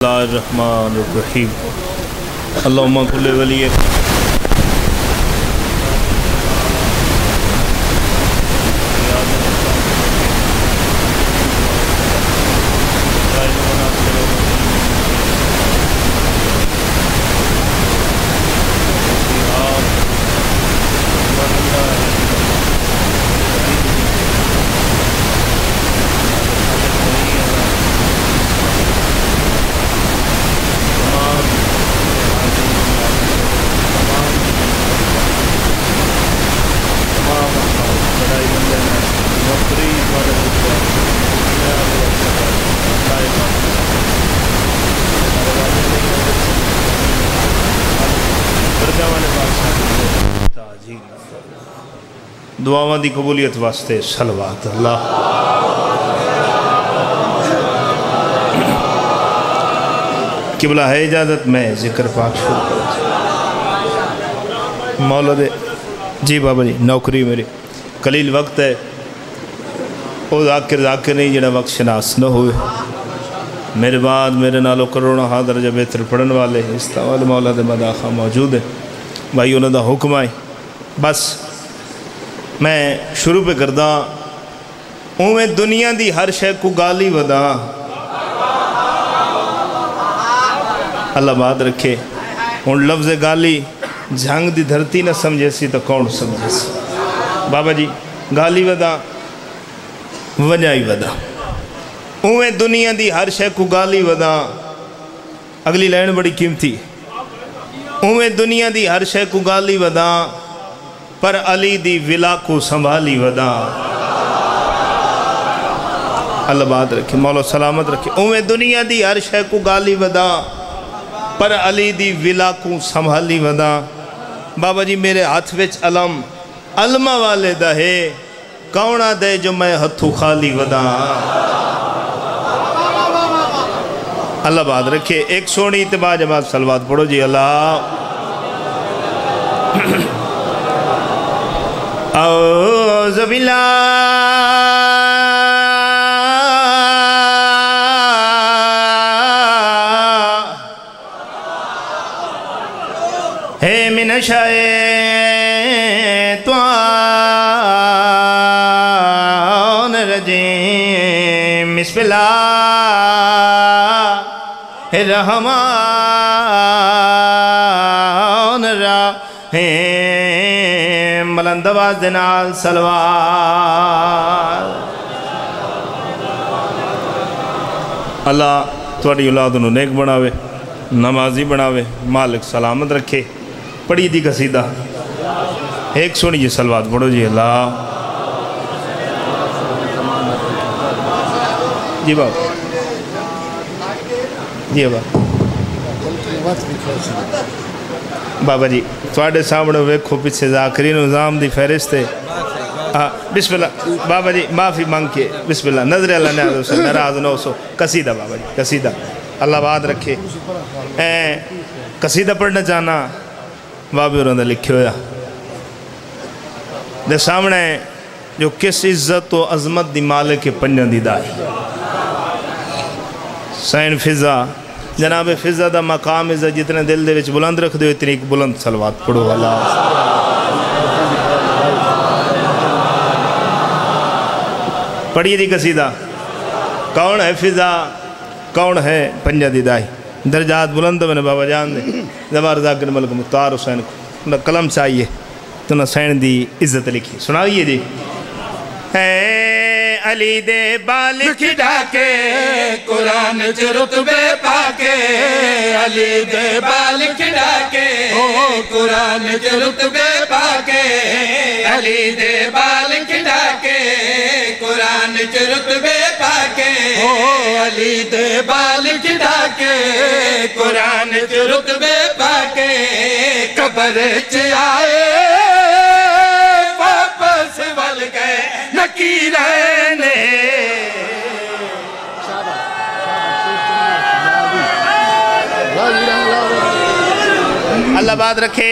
الرحمن الرحیم اللہم کل ولی دعاواں دی قبولیت واسطے صلوات اللہ قبلہ ہے اجازت میں ذکر پاک شروع کرتا مولا دے جی بابا جی نوکری میری قلیل وقت ہے او ذاکر نہیں جڑا وقت شناس نہ ہوئے میرے بعد میرے نالو کروڑا حاضر جب بہتر پڑھن والے استعمال مولا دے مداخہ موجود ہے بھائی انہوں دا حکم آئے بس میں شروع پہ کردہ اویں دنیا دی ہر شے کو گالی ودا اللہ بات رکھے ان لفظ گالی جھنگ دی دھرتی نہ سمجھے سی تو کون سمجھے سی بابا جی گالی ودا وجائی ودا اویں دنیا دی ہر شے کو گالی ودا اگلی لائن بڑی قیمتی اویں دنیا دی ہر شے کو گالی ودا پر علی دی ولا کو سنبھالی ودا اللہ بات رکھے مولا سلامت رکھے اویں دنیا دی ہر شے کو گالی ودا پر علی دی ولا کو سنبھالی ودا بابا جی میرے ہاتھ وچ علم علمہ والے دا ہے کونہ دے جو میں ہتھو خالی ودا اللہ بات رکھے ایک سونی اتباع جماعت صلوات پڑھو جی اللہ اعوذ باللہ ہے من الشیطان الرجیم بسم اللہ الرحمن الرحیم بلند آواز دنال صلوات اللہ تھوڑی اولاد انہوں نیک بناوے نمازی بناوے مالک سلامت رکھے پڑھی دی قصیدہ ایک سونی جی صلوات پڑھو جی اللہ جی بابا جی بابا بابا جی تھوڑے سامنے ویکھو پیچھے ذاکرین نظام دی فہرست ہے بسم اللہ بابا جی معافی مانگ کے بسم اللہ نظر اللہ نیاز سے نراز نو سو قصیدہ بابا جی قصیدہ اللہ بات رکھے قصیدہ پڑھنا چاہنا بابی اور اندر لکھے ہویا دے سامنے جو کس عزت و عظمت دی مالک پنجن دی دائی سین فضا جناب فضا دا مقام عزت جتنے دل دے وچ بلند رکھ دے اتنی ایک بلند صلوات پڑھو اللہ پڑھی دی قصیدہ کون ہے فضا کون ہے پنجہ دی دائی درجات بلند میں نے بابا جان دے زبار ذاکر ملک مختار حسین کو قلم چاہیے تو نہ سین دی عزت لکھی سنائیے جی اے علی دے بال کھڑا کے قرآن چ رتبے پاکے علی دے بال کھڑا کے قرآن چ رتبے پاکے علی دے بال کھڑا کے قرآن چ رتبے پاکے علی دے بال کھڑا کے قرآن چ رتبے پاکے قبر چ آئے واپس ول گئے نکیرین اللہ بات رکھے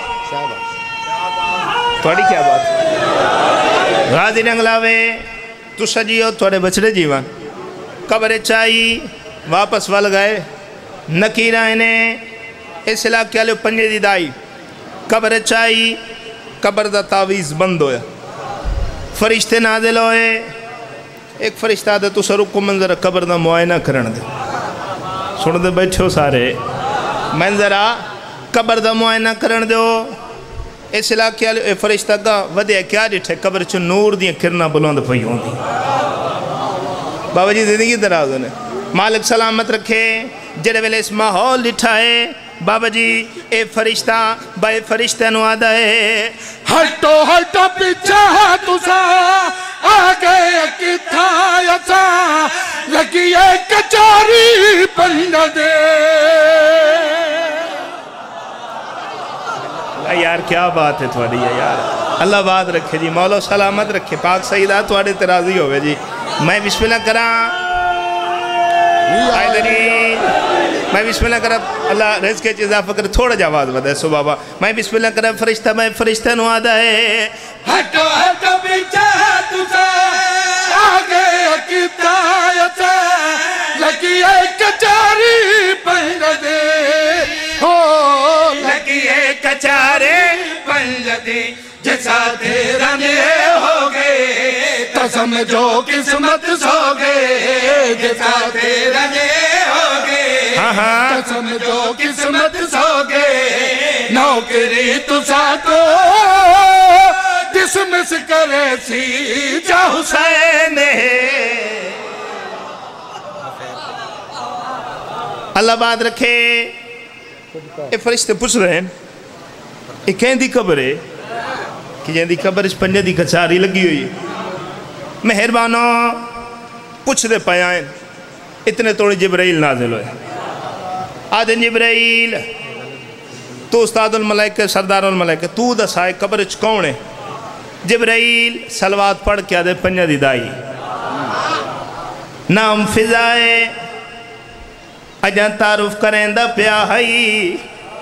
تھوڑی کیا بات غازی ننگلاوے تو سجیو تھوڑے بچڑے جیوان قبر چائی واپس ول گئے نکیر آئینے اس علاقے والے پنجے دی دائی قبر چائی قبر دا تعویز بند ہویا فرشتے نازل ہوئے ایک فرشتہ دے تو سرک کو منظر قبر دا معائنہ کرن دے سن دے بیٹھو سارے منظرہ قبر دا معائنہ کرن دے ہو اس علاقے والے فرشتہ کا ودیا کیا ڈٹھے قبر چو نور دیاں کرنا بلند پئی ہوں دی بابا جی زندگی دراز ہونے مالک سلامت رکھے جڑے ویلے اس ماحول ڈٹھائے بابا جی اے فرشتہ بے فرشتہ نو آدھا ہے ہٹو ہٹو پیچھا تسا آگے کتھا یسا لگی ایک کچاری پنڈ دے یار کیا بات ہے تھوڑی ہے یار اللہ بات رکھے جی مولا سلامت رکھے پاک سیدہ تھوڑے ترازی ہوئے جی میں بسم اللہ کرام میں بسم اللہ کرام اللہ رزق کے اضافہ کرے تھوڑا جا آواز بدا ہے سو بابا میں بسم اللہ کرام فرشتہ نو آدھا ہے ہٹو ہٹو پیچھا تسا آگے کتا یسا لگی ایک کچاری پنڈ دے لگی ایک کچارے پنڈ دے جیسا تیرا نے ہو گئے تو سمجھو قسمت سو گئے جیسا تیرا نے ہو گئے تو سمجھو قسمت سو گئے نوکری تسا کو ڈسمس کرے سی جا حسین اللہ بات رکھے اے فرشتے پوچھ رہے ہیں اے کہیں دی قبر ہے کہ جہاں دی قبر اس پنجے دی کچاری لگی ہوئی مہربانوں پوچھ دے پائیں اتنے توڑی جبرائیل نازل ہوئے آدھن جبرائیل تو استاد الملائکہ سردار الملائکہ تو دسائے قبر کون ہے جبرائیل سلوات پڑھ کے آدھے پنجے دی دائی نام فضائے اجان تعارف کریں دا پیا ہائی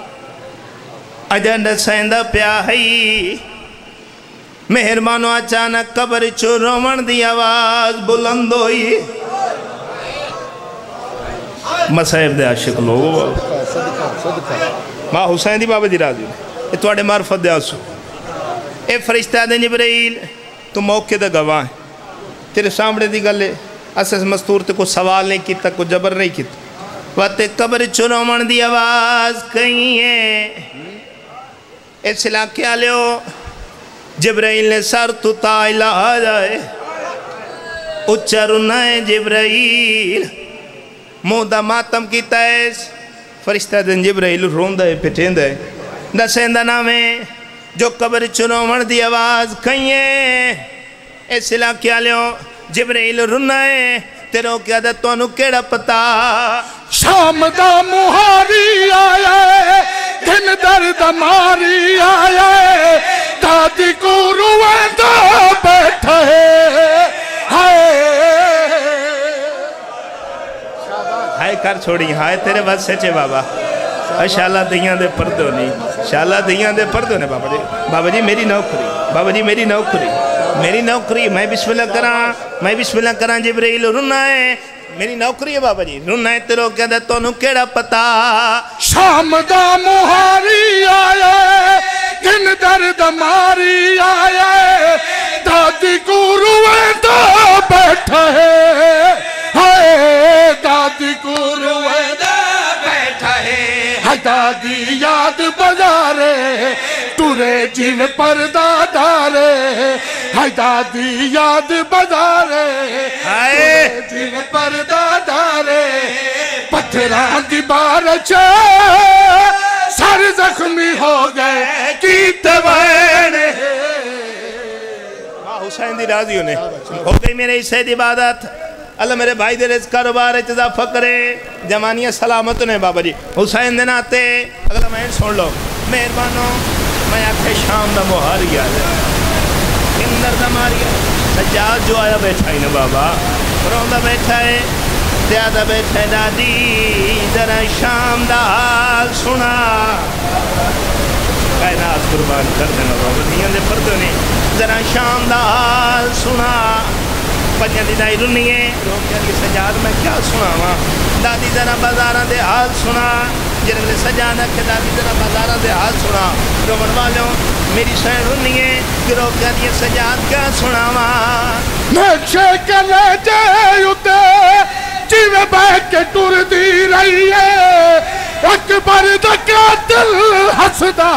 اجان رسائیں دا پیا ہائی مہربانو اچانک قبر چو رومن دی آواز بلند ہوئی مسائب دے عاشق لوگو ماں حسین دی بابا دی راضی اے توڑے معرفت دے آسو اے فرشتہ دے جبرائیل تو موقع دے گواہ ہیں تیرے سامنے دی گلے اساس مستور تے کو سوال نہیں کیتا کو جبر نہیں کیتا وقت قبر چو رومن دی آواز کہیں ہے اس علاقے آلیو جبرائیل نے سر تو تائلہ آ جائے اچھرنا ہے جبرائیل مودہ ماتم کی تیس فرشتہ دن جبرائیل روندہ ہے پٹھیندہ ہے نسیندہ نامے جو قبر چنو مر دی آواز کہیں ہے اس علاقے آلیو جبرائیل رونا ہے تیروں کیا دا تو انہوں کیڑا پتا شام دا مہاری آیا ہے دن درد ماری آیا ہے دادی کو روئے دا بیٹھا ہے ہائے کر چھوڑی ہائے تیرے بس سچے بابا شالہ دیاں دے پردو نہیں شالہ دیاں دے پردو نہیں بابا جی میری نوکری بابا جی میری نوکری میں بسم اللہ کران جبرائیل رونا ہے میری نوکری ہے بابا جی رونا ہے تیرو کیا دے تو انہوں کیڑا پتا شام دا مہاری آیا ہے دن درد ماری آیا ہے دادی کو روئے دا بیٹھا ہے دادی کو روئے دا بیٹھا ہے دادی یاد بزارے تورے جن پردہ دارے دادی یاد بزارے تورے جن پردہ دارے پتھران دی بارچے سر زخمی ہو گئے کیتے بہنے حسین دی راضی ہونے ہو گئی میرے اسے دی عبادت اللہ میرے بھائی دے رزق کاروبار اضافہ کرے جمانیہ سلامت نے بابا جی حسین دن آتے اگلا میں سن لو مہربانوں میں آکھے شام دا مہاری آیا اندر دا ماریا سجاد جو آیا بیٹھا ہی نا بابا روندہ بیٹھا ہے زیادہ بیٹھا ہے دادی ذرا شام دا حال سنا کائنات قربان کر دینا بابا دیاں دے پردوں نے ذرا شام دا حال سنا پنجہ دی دائی رنیے روکیا دی سجاد میں کیا سناواں دادی ذرا بازاراں دے حال سنا جنہوں نے سجانا کہ دادی ذرا بازاراں دے حال سنا رومن والوں میری سین رنیے کہ روکیا دی سجاد کیا سناواں نشے کلے جے اتے جیوے بیٹھ کے ٹر دی رہی ہے اکبر دا قاتل ہسدا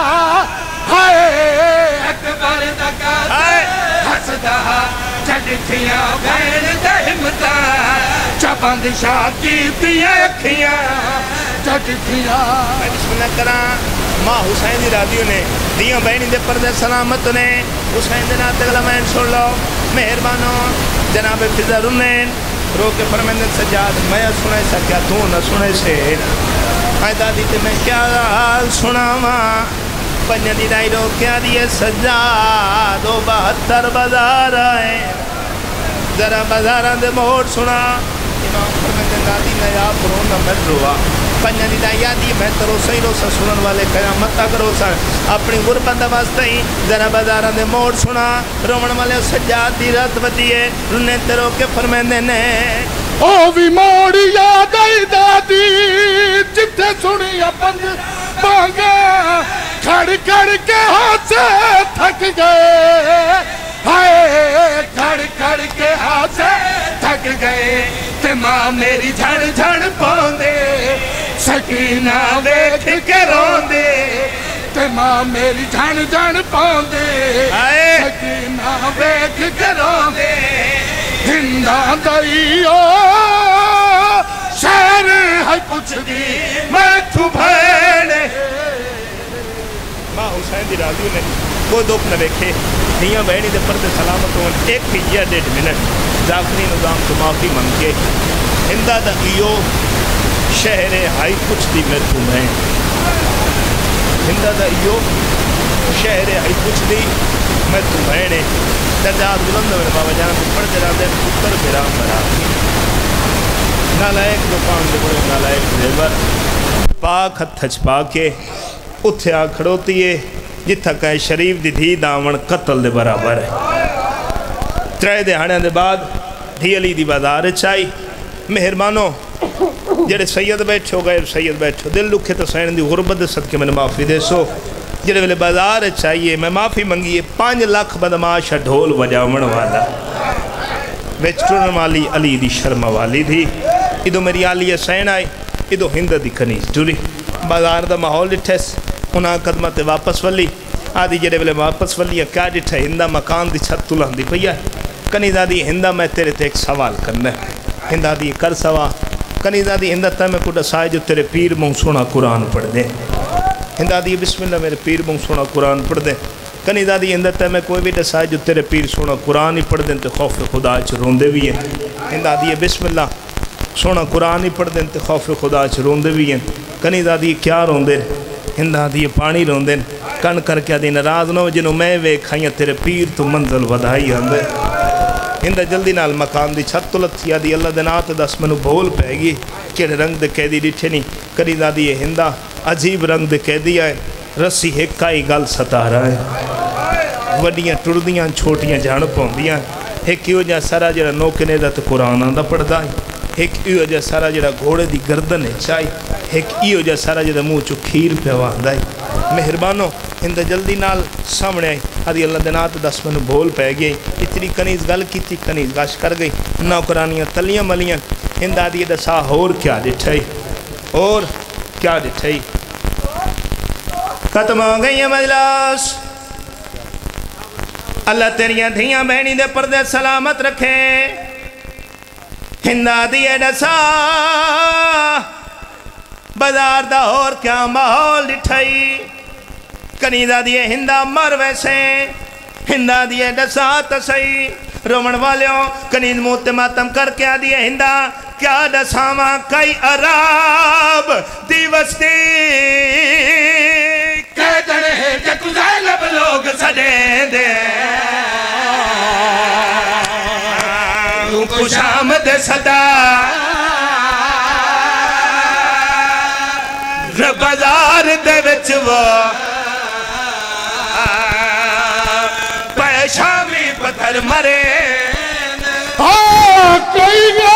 ہائے اکبر دا قاتل ہسدا چڑھتیاں بین دہمتا چپند شاہ کیتیاں اکھیاں چڑھتیاں میں بسم اللہ کراں ماں حسین دی رادیو نے دیاں بہنی دے پردے سلامت نے حسین دے نات غلامین سن لو مہربانوں جناب فضا رنین رو کے فرمیندن سجاد میں سنے سا کیا تو نہ سنے سے آئے دادی تے میں کیا حال سناواں پنجہ دی دائی رو کیا دیئے سجاد و 72 بازار آئے ذرا بازاران دے موڑ سنا امام فرمیندن دادی میں یا پرونا میں روا پنجہ دی دائی یادی میں ترو سہی روسا سنن والے قیامت تک روسا اپنی غربت واسطے ہی ذرا بازاران دے موڑ سنا رومن والے سجاد دی رات بدیے رنے ترو کے فرمیندن نے او بھی موڑ یاد آئی دادی جتے سنی اپن بانگا کھڑ کھڑ کے ہاتھ سے تھک گئے ہائے کھڑ کھڑ کے ہاتھ سے تھک گئے تے ماں میری جھڑ جھڑ پوندے سکینہ ویکھ کے روندے تے ماں میری جھڑ جھڑ پوندے سکینہ ویکھ کے روندے ہنداں دائیو شہر ہے کچھ دی میں تو بھیڑے ماں حسین دی رادیو نے کوئی دکھ نہ دیکھے دیاں بہنی دے پردے سلامت ہون ایک بھی یا 1.5 منٹ ظافری نظام تو معافی منگے ہندہ دا ایو شہر ہائی کچھ دی میں تو میں ہندہ دا ایو شہر ہائی کچھ دی میں تو میں نے درجات بلند میں بابا جان کو پڑھ دے رہا دے پتر برام برا نالائک دکان دے بڑے نالائک زیور پاک ہتھچ پاکے اتھے آ کھڑوتی ہے جتھا کہیں شریف دی دھی دامن قتل دے برابر ہے 3 دہانے دے بعد دھی علی دی بازار چائی مہربانوں جڑے سید بیٹھو غیر سید بیٹھو دل لکھے تو سین دی غربت دے صدقے میں معافی دے سو جڑے ویلے بازار چاہیے میں معافی منگیے 5 لاکھ بدماش ڈھول وجاون والا ویچٹرن والی علی دی شرم والی تھی ادو میری آلی سین آئی ادو ہند دی کنیز جوری بازار دا ماحول ڈٹھیس انہاں قدمت واپس ولی آدھی جڑے ویلے واپس ولی کیا ڈٹھا ہندہ مکان دی چھت تلان دی پیا کنیز آدھی ہندہ میں تیرے تے ایک سوال کرنا ہے ہندہ آدھی کر سوا کنیز آدھی ہندہ تا میں کوٹا سائے جو تیرے پیر موں سونا قرآن پڑھ دے ہندہ آدھی بسم اللہ میرے پیر موں سونا قرآن پڑھ دے کنیز آدھی ہندہ تا میں کوئی بھی ڈسائے جو تیرے پیر سونا قرآن ہی پڑھ دیں تو خوف خدا چھ روندے بھی ہیں ہندہ آدھی بسم اللہ سونا قرآن ہی پڑھ دیں تو خوف خدا چھ روندے بھی ہیں کنیز آدھی کیا روندے ہندہ آدھی پانی روندے کن کر کے آدھی نراز نو جنہوں میں وے کھائیاں تیرے پیر تو منزل ودھائی آندے ہندہ جلدی نال مکان دی چھت تلت تھی آدھی اللہ دنات دس منو بھول پہ گی کیڑے رنگ دے قیدی ڈٹھے نہیں کنیز آدھی یہ ہندہ عجیب رنگ دے قیدی آئے رسی ہکائی گل ستا رہا ہے وڈیاں ٹردیاں چھوٹیاں جان پوندیاں ایک ایو جا سارا جڑا نوکنے دا تو قرآن آندہ پڑھدا ہے ایک ایو جا سارا جڑا گھوڑے دی گردن ہے چاہی ایک ایو جا سارا جڑا منہ چو کھیر پہ واندہ ہے مہربانوں ہندہ جلدی نال سامنے آئی آدھی اللہ دنات 10 منو بھول پہ گئی اتنی کنیز گل کی تھی کنیز گاش کر گئی نوکرانیاں تلیاں ملیاں ہندہ آدھی دسا اور کیا ڈٹھائی اور کیا ڈٹھائی ختم ہو گئی ہے مجلس اللہ تیریاں دھیاں بہنی دے پردے سلامت رکھے ہندہ دیئے ڈسا بازار دا اور کیا ماحول ڈٹھائی کنیزہ دیئے ہندہ مر ویسے ہندہ دیئے ڈسا تسائی رومن والیوں کنیز موت ماتم کر کے دیئے ہندہ کیا ڈساواں کئی عراب دی وستی کہہ دنے جکو زیلب لوگ سڑے دے خوش آمد صدا بازار دے وچ وہ پیشامی پتھر مرے کوئی